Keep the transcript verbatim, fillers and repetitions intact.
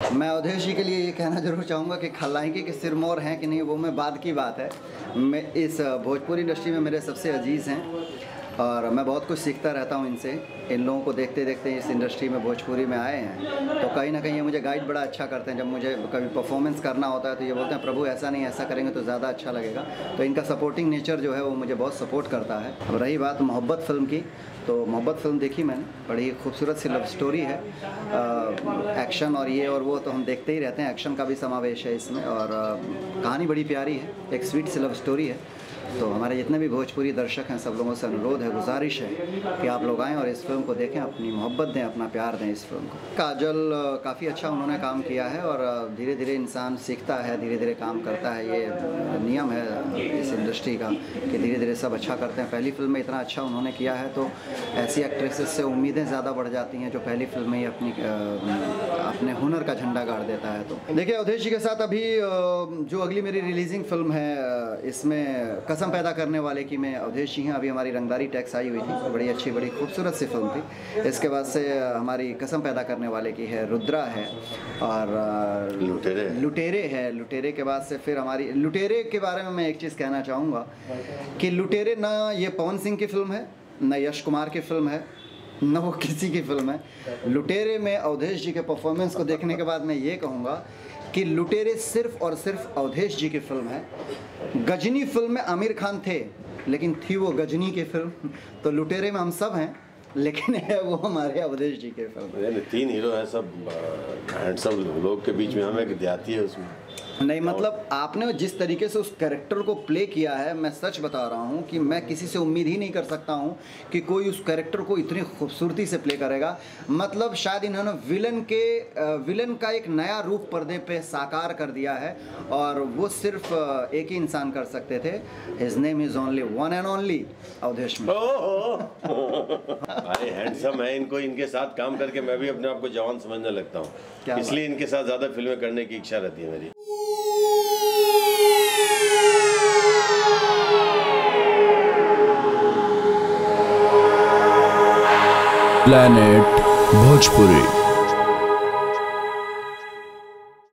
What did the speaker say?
मैं अवधेश जी के लिए ये कहना ज़रूर चाहूँगा कि खलनायकी के सिरमौर हैं कि नहीं वो मैं बाद की बात है। मैं इस भोजपुरी इंडस्ट्री में मेरे सबसे अजीज़ हैं और मैं बहुत कुछ सीखता रहता हूँ इनसे। इन लोगों को देखते देखते इस इंडस्ट्री में भोजपुरी में आए हैं तो कहीं ना कहीं ये मुझे गाइड बड़ा अच्छा करते हैं। जब मुझे कभी परफॉर्मेंस करना होता है तो ये बोलते हैं प्रभु ऐसा नहीं ऐसा करेंगे तो ज़्यादा अच्छा लगेगा। तो इनका सपोर्टिंग नेचर जो है वो मुझे बहुत सपोर्ट करता है। अब रही बात मोहब्बत फ़िल्म की, तो मोहब्बत फ़िल्म देखी मैंने, बड़ी खूबसूरत सी लव स्टोरी है। आ, एक्शन और ये और वो तो हम देखते ही रहते हैं, एक्शन का भी समावेश है इसमें और आ, कहानी बड़ी प्यारी है, एक स्वीट सी लव स्टोरी है। तो हमारे जितने भी भोजपुरी दर्शक हैं सब लोगों से अनुरोध है, गुजारिश है कि आप लोग आएँ और इस फिल्म को देखें, अपनी मोहब्बत दें, अपना प्यार दें इस फिल्म को। काजल काफ़ी अच्छा उन्होंने काम किया है और धीरे धीरे इंसान सीखता है, धीरे धीरे काम करता है। ये नियम है इस इंडस्ट्री का कि धीरे धीरे सब अच्छा करते हैं। पहली फिल्म में इतना अच्छा उन्होंने किया है तो ऐसी एक्ट्रेसेस से उम्मीदें ज़्यादा बढ़ जाती हैं जो पहली फिल्म में ही अपनी अपने हुनर का झंडा गाड़ देता है। तो देखिए अवधेश जी के साथ अभी जो अगली मेरी रिलीजिंग फिल्म है इसमें कसम पैदा करने वाले की मैं अवधेश जी हैं। अभी हमारी रंगदारी टैक्स आई हुई थी, बड़ी अच्छी बड़ी खूबसूरत सी फिल्म थी। इसके बाद से हमारी कसम पैदा करने वाले की है रुद्रा है और लुटेरे लुटेरे है। लुटेरे के बाद से फिर हमारी लुटेरे के बारे में मैं एक चीज़ कहना चाहूँगा कि लुटेरे ना ये पवन सिंह की फिल्म है, न यश कुमार की फिल्म है, न वो किसी की फिल्म है। लुटेरे में अवधेश जी के परफॉर्मेंस को देखने के बाद मैं ये कहूँगा कि लुटेरे सिर्फ और सिर्फ अवधेश जी की फिल्म है। गजनी फिल्म में आमिर खान थे लेकिन थी वो गजनी की फिल्म, तो लुटेरे में हम सब हैं लेकिन है वो हमारे अवधेश जी के फिल्म। तीन हीरो हैं, सब हैंडसम लोग के बीच में हमें एक देहाती है उसमें। नहीं मतलब आपने जिस तरीके से उस कैरेक्टर को प्ले किया है, मैं सच बता रहा हूँ कि मैं किसी से उम्मीद ही नहीं कर सकता हूँ कि कोई उस कैरेक्टर को इतनी खूबसूरती से प्ले करेगा। मतलब शायद इन्होंने विलन के विलन का एक नया रूप पर्दे पे साकार कर दिया है और वो सिर्फ एक ही इंसान कर सकते थे। His name is only one and only Avadhesh. भाई हैंडसम है, इनको इनके साथ काम करके मैं भी अपने आप को जवान समझने लगता हूँ, इसलिए इनके साथ ज़्यादा फिल्में करने की इच्छा रहती है मेरी। प्लैनेट भोजपुरी।